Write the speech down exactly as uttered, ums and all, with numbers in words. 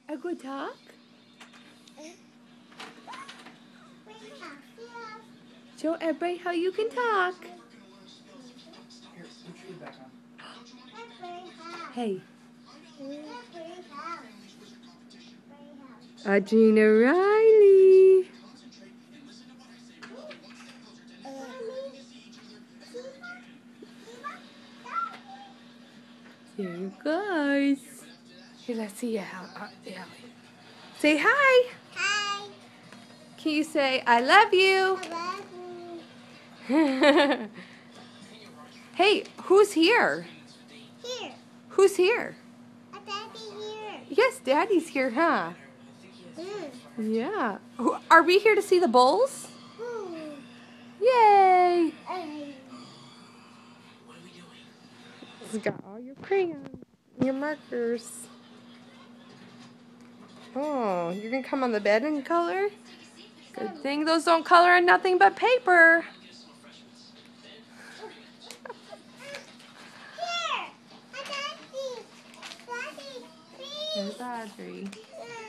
A good talk? Show everybody how you can talk. Hey. Audrie Allie. There you guys. Here, let's see you, Audrie Allie. Say hi. Hi. Can you say, I love you? I love you. Hey, who's here? Here. Who's here? A daddy here. Yes, Daddy's here, huh? Mm. Yeah. Who- Are we here to see the bulls? Ooh. Yay! Hey. It's got all your crayons, your markers. Oh, you're gonna come on the bed and color? Good thing those don't color on nothing but paper. Here. A daddy. Daddy, please. There's Audrie. Yeah.